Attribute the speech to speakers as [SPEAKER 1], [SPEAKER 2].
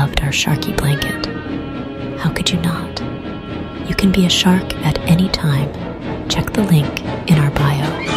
[SPEAKER 1] loved our Sharky blanket. How could you not? You can be a shark at any time. Check the link in our bio.